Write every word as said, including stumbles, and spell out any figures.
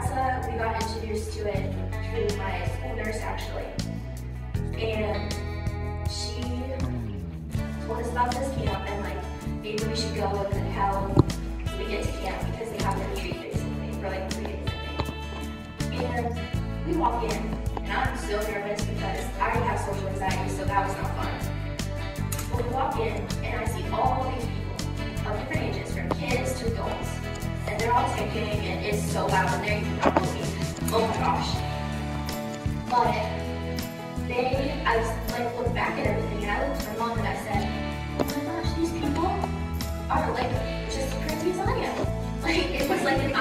That's, uh, we got introduced to it through my school nurse, actually. And she told us about this camp and like, maybe we should go and then how we get to camp because they have a retreat basically for like three days, I think. And we walk in, and I'm so nervous because I already have social anxiety, so that was not fun. But we walk in, and I see all these people of different ages, from kids to adults, and they're all typing, and it's so loud in there, you can probably oh my gosh. But they, I like looked back at everything, and I looked at my mom and I said, oh my gosh, these people are like just as crazy as I am. Like, it was like an